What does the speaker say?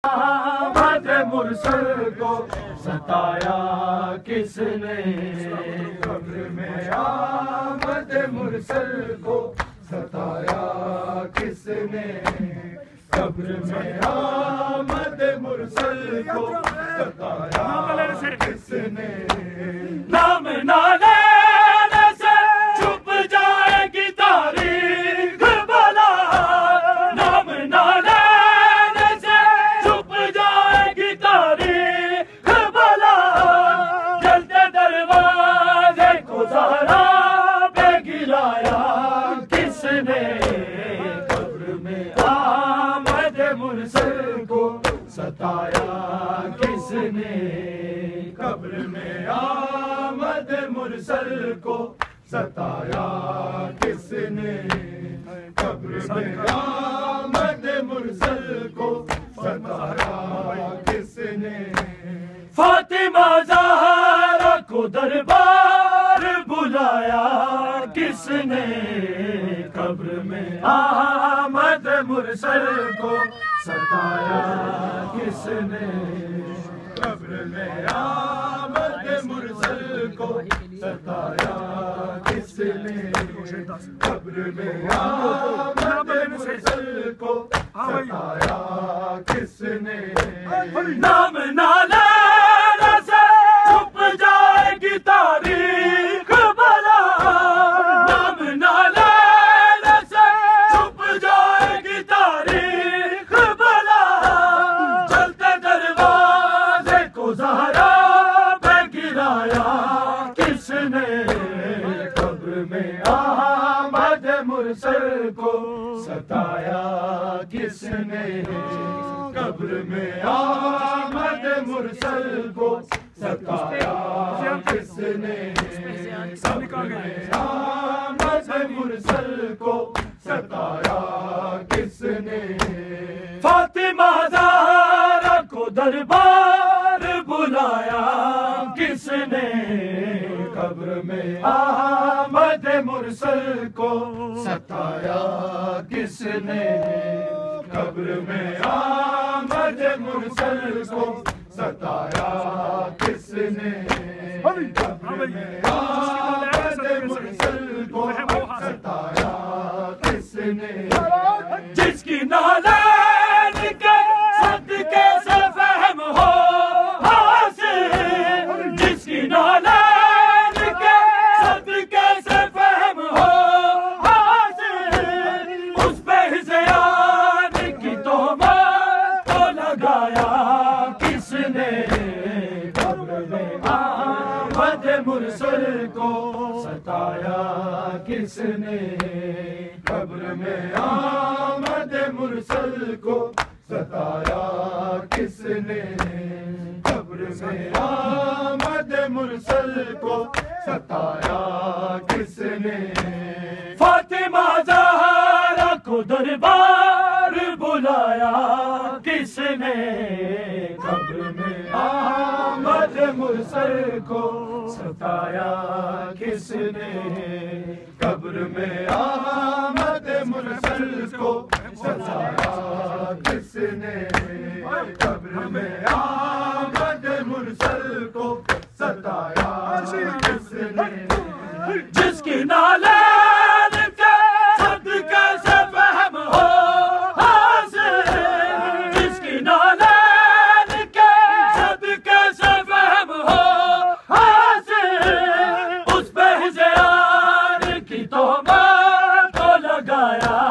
آمد مرسل کو ستایا کس نے؟ قبر میں آمد مرسل کو ستایا کس نے؟ قبر میں آمد مرسل کو ستایا کس نے؟ نام نہ لینے سے چھپ جائے گی تاریخ بلا، نام نہ لینے سے چھپ جائے گی تاریخ بلا، جلتے دروازے کو زہرا پہ گرایا کس نے؟ قبر میں آمد مرسل کو ستایا کس نے؟ قبر میں آمد مرسل کو ستایا کس نے؟ قبر میں آمد مرسل کو ستایا کس نے؟ فاطمہ زہرا کو دربار بلایا کس نے؟ قبر میں آمد مرسل کو ستایا کس نے؟ قبر میں آمد مرسل کو ستایا کس نے؟ قبر میں آمد مرسل کو ستایا کس نے؟ نام نہ لینے سے چھپ جائے گی تاریخ بلا، نام نہ لینے سے چھپ جائے گی تاریخ بلا، چلتے دروازے کو زہرا پہ گرایا کس نے؟ قبر میں آمد مرسل کو ستایا کس نے؟ قبر میں آمد مرسل کو ستایا کس نے؟ قبر میں آمد مرسل کو ستایا کس نے؟ فاطمہ زہرا کو دربار بلایا کس نے؟ قبر میں آمد مرسل کو ستایا کس نے؟ قبر میں آمد مرسل کو ستایا کس نے؟ قبر میں آمد مرسل کو ستایا کس نے؟ جس کی نالین کے صدقے سے فہم ہو حاصل، جس کی نالین کے صدقے سے فہم ہو حاصل، اس پہ ہذیان کی تہمت کو لگایا کس نے؟ قبر میں آمد مرسل کو ستایا کس نے؟ قبر میں آمد مرسل کو ستایا کس نے؟ قبر میں آمد مرسل کو ستایا کس نے؟ فاطمہ زہرا کو دربار بلایا کس نے؟ قبر میں آمد مرسل کو ستایا کس نے؟ قبر میں آمد مرسل کو ستایا کس نے؟ قبر میں آمد مرسل کو ستایا کس نے؟ جس کی نالین کے صدقے سے فہم ہو حاصل، جس کی نالین کے صدقے سے فہم ہو حاصل، اس پہ ہذیان کی تہمت کو لگایا